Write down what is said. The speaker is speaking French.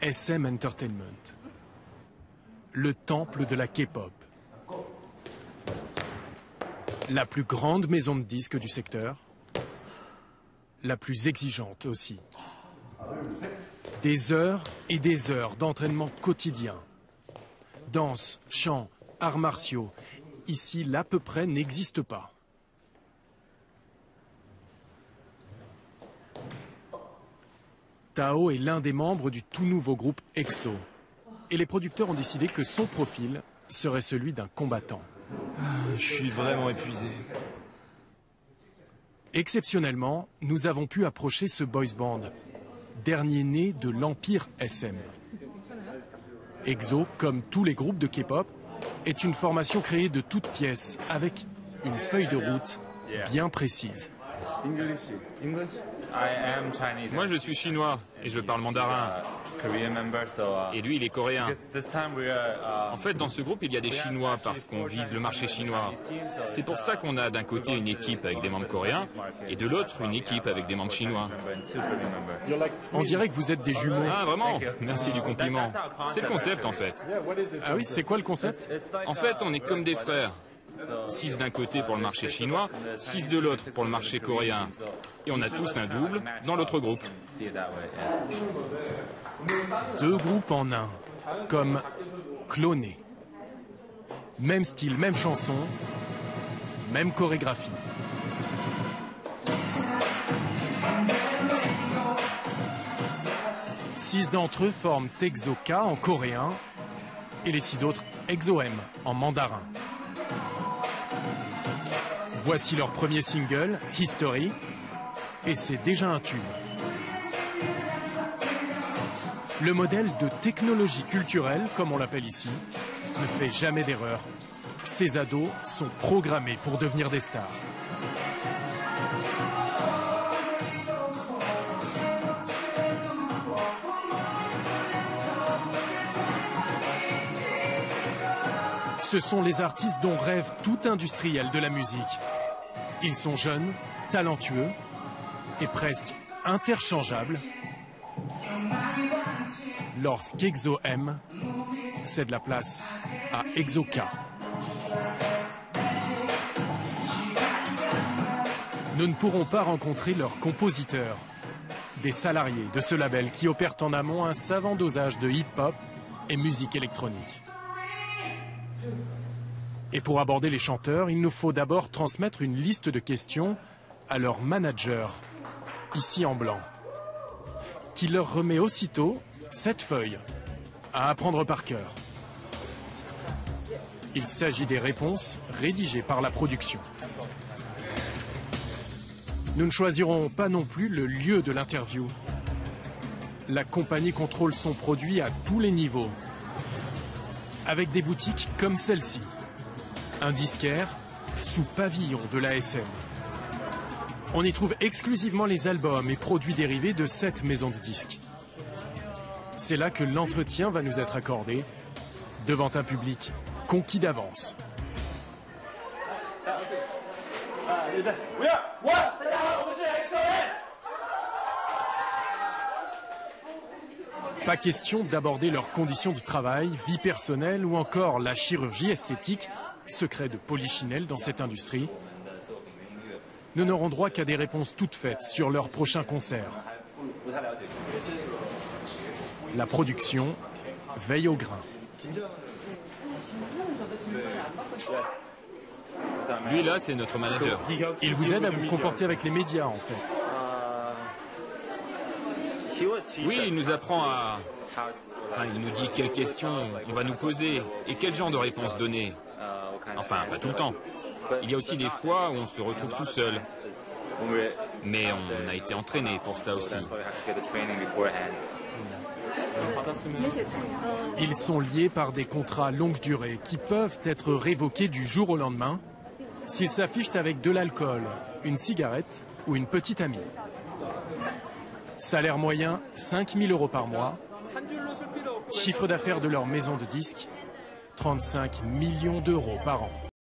SM Entertainment, le temple de la K-pop. La plus grande maison de disques du secteur, la plus exigeante aussi. Des heures et des heures d'entraînement quotidien. Danse, chant, arts martiaux. Ici, l'à peu près n'existe pas. Tao est l'un des membres du tout nouveau groupe EXO. Et les producteurs ont décidé que son profil serait celui d'un combattant. Je suis vraiment épuisé. Exceptionnellement, nous avons pu approcher ce boys band, dernier né de l'Empire SM. EXO, comme tous les groupes de K-pop, est une formation créée de toutes pièces, avec une feuille de route bien précise. Moi, je suis chinois et je parle mandarin. Et lui, il est coréen. En fait, dans ce groupe, il y a des Chinois parce qu'on vise le marché chinois. C'est pour ça qu'on a d'un côté une équipe avec des membres coréens et de l'autre une équipe avec des membres chinois. On dirait que vous êtes des jumeaux. Ah, vraiment? Merci du compliment. C'est le concept, en fait. Ah oui, c'est quoi le concept? En fait, on est comme des frères. 6 d'un côté pour le marché chinois, 6 de l'autre pour le marché coréen. Et on a tous un double dans l'autre groupe. 2 groupes en un, comme clonés. Même style, même chanson, même chorégraphie. Six d'entre eux forment EXO-K en coréen et les 6 autres EXO-M en mandarin. Voici leur premier single, History, et c'est déjà un tube. Le modèle de technologie culturelle, comme on l'appelle ici, ne fait jamais d'erreur. Ces ados sont programmés pour devenir des stars. Ce sont les artistes dont rêve tout industriel de la musique. Ils sont jeunes, talentueux et presque interchangeables. Lorsqu'EXO M cède la place à EXO-K. Nous ne pourrons pas rencontrer leurs compositeurs, des salariés de ce label qui opèrent en amont un savant dosage de hip-hop et musique électronique. Et pour aborder les chanteurs, il nous faut d'abord transmettre une liste de questions à leur manager, ici en blanc, qui leur remet aussitôt cette feuille à apprendre par cœur. Il s'agit des réponses rédigées par la production. Nous ne choisirons pas non plus le lieu de l'interview. La compagnie contrôle son produit à tous les niveaux, avec des boutiques comme celle-ci. Un disquaire sous pavillon de l'ASM. On y trouve exclusivement les albums et produits dérivés de cette maison de disques. C'est là que l'entretien va nous être accordé, devant un public conquis d'avance. Pas question d'aborder leurs conditions de travail, vie personnelle ou encore la chirurgie esthétique, secret de Polichinelle dans cette industrie. Nous n'aurons droit qu'à des réponses toutes faites sur leur prochain concert. La production veille au grain. Lui, là, c'est notre manager. Il vous aide à vous comporter avec les médias, en fait. Oui, il nous apprend à... Enfin, il nous dit quelles questions on va nous poser et quel genre de réponses donner. Enfin, pas tout le temps. Il y a aussi des fois où on se retrouve tout seul. Mais on a été entraîné pour ça aussi. Ils sont liés par des contrats longue durée qui peuvent être révoqués du jour au lendemain s'ils s'affichent avec de l'alcool, une cigarette ou une petite amie. Salaire moyen, 5 000 € par mois. Chiffre d'affaires de leur maison de disques, 35 millions d'euros par an.